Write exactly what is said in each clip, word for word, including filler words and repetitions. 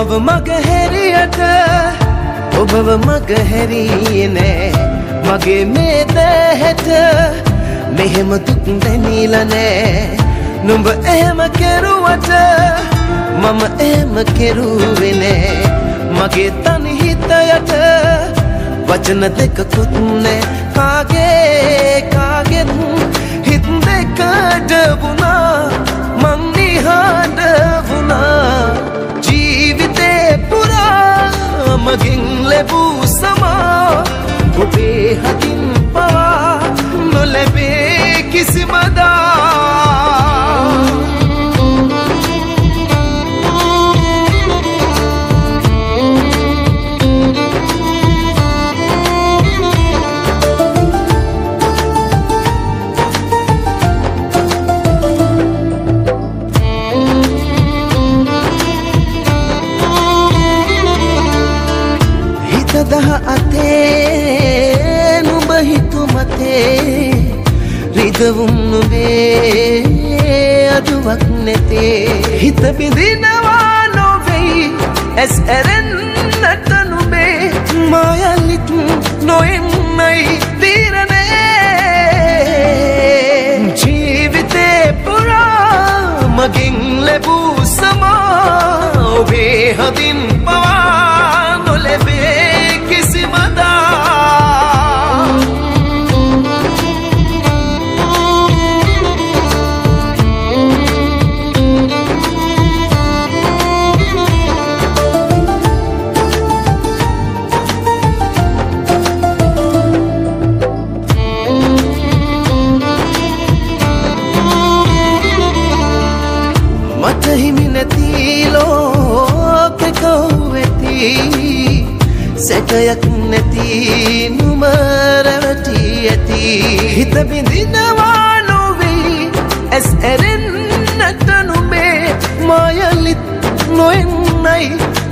මාව මගහැරියට ඔබව මගහැරියේ නෑ මගේ මේ දැහැට මෙහෙම දුක් දැනීලා නෑ නුඹ එහෙම කෙරුවට මම එහෙම කෙරුවේ නෑ මගේ තනි හිතයට වචන දෙකකුත් නෑ කාගේ කාගෙත් හිත දෙකට වුණා මං නිහඬ වුණා ජීවිතේ පුරා මගෙන් ලැබූ සමා ඔබේ හදින් පවා නොලැබේ කිසිම දා දහ අතේ නුඹ හිතු මතේ රිදවුම් නුඹේ අදුවක් නැතේ හිත බිඳිනවා නොවෙයි ඇස් ඇරෙන්නට නුඹේ මායලිත් නොෙන්නයි තීරණේ ජීවිතේ පුරා මගෙන් ලැබූ සමා ඔබේ හදින් පවා නොලැබේ මට හිමි නැති ලෝකෙක වෙති සැකයක් නැති නුඹ රැවටි ඇති හිත බිඳිනවා නොවෙයි ඇස් ඇරෙන්නට නුඹේ මායලිත් නොෙන්නයි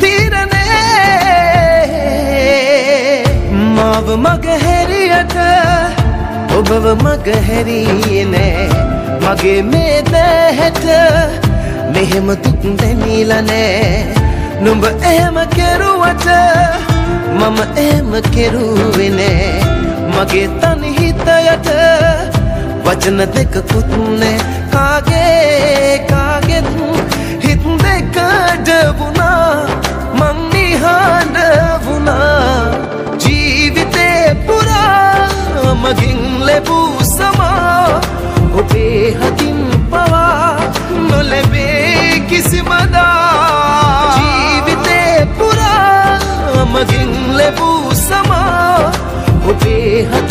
තීරණේ මාව මගහැරියට ඔබව මගහැරියේ නෑ මගේ මේ දැහැට මෙහෙම දුක් දැනීලා නෑ නුඹ එහෙම කෙරුවට මම එහෙම කෙරුවේ නෑ මගේ තනි හිතයට වචන දෙකකුත් නෑ කාගේ කාගෙත් හිත දෙකට වුණා මං නිහඬ වුණා ජීවිතේ පුරා මගෙන් ලැබූ සමා ඔබේ හදින් පවා නොලැබේ කිසිම දා ජීවිතේ පුරා මගෙන් ලැබූ සමා ඔබේ හදින්